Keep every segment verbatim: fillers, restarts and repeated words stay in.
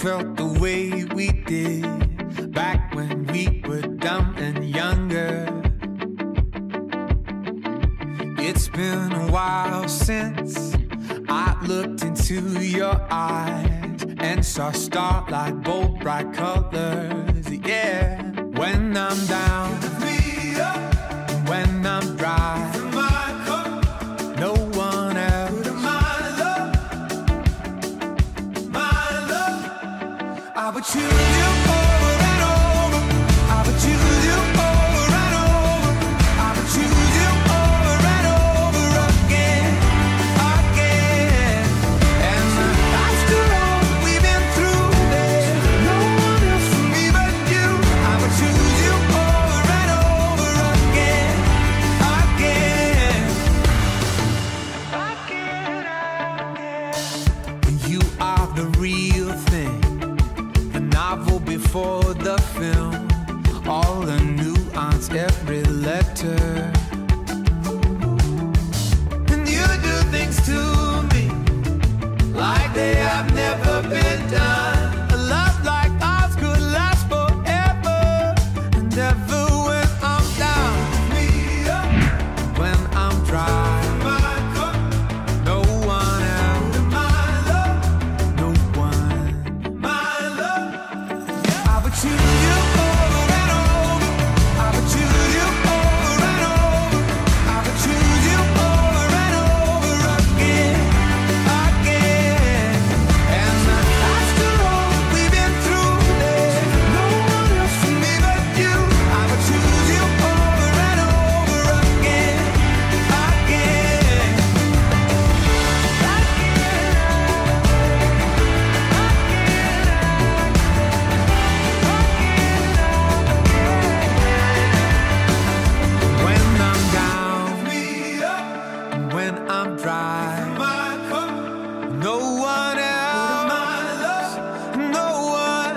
felt the way we did back when we were dumb and younger. It's been a while since I looked into your eyes and saw starlight, bold, bright colors. Yeah, when I'm down, when I'm dry, no one else. I would choose you over and over. I would choose you over and over. I would choose you over and over again, again. And after all we've been through, there's no one else for me but you. I would choose you over and over again, again, again, again. You are the real thing, novel before the film, all the nuance, every letter. And you do things to me like they have never been done. A love like ours could last forever and ever. When I'm down, when I'm dry, no one else, no one. I would choose you over and over. I would choose you over and over. I would choose you over and over again, again. And after all we've been through, there's no one else for me but you. I would choose you over and over again, again, when I'm down, when I'm dry, no one else, no one.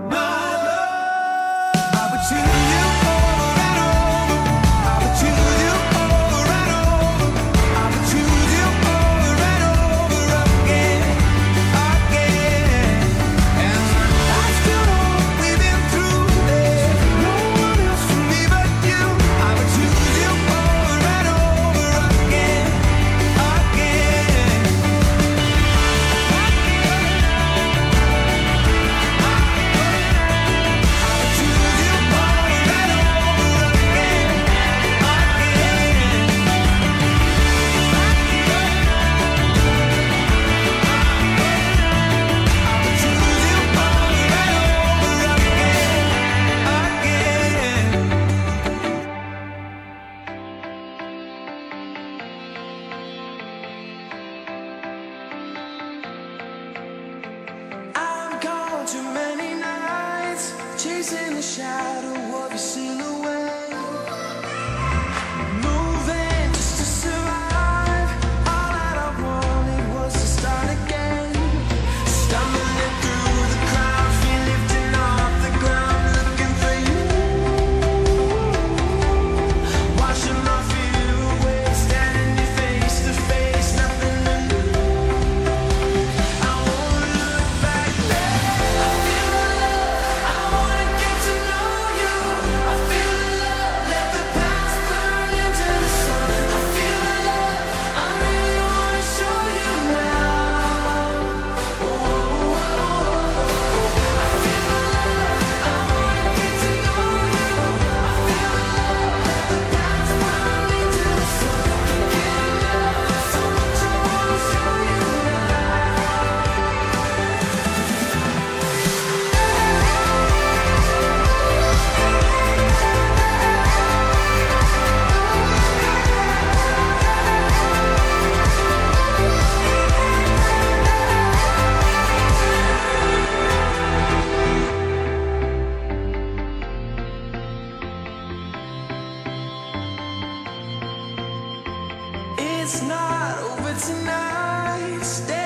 I would choose you over and over. I would choose you over and over. I would choose you over and over again, again. And after all we've been through, there's no one else for me but you. I would choose you over and over again, again, I've gone too many nights chasing the shadow of your silhouette, moving just to survive. All that I wanted was to start again, stumbling through the crowd, feet lifting off the ground, looking for you, washing my fear away, standing you face to face, nothing to lose. I won't look back there. I feel the love. I wanna get to know you. I feel the love. Let the past burn into the sun. I feel the love. I really wanna show you now. Oh, oh, oh, oh. I feel the love. I wanna get to know you. I feel the love. Let the past burn into the sun. I feel the love. So much I wanna show you It's not over tonight. Stay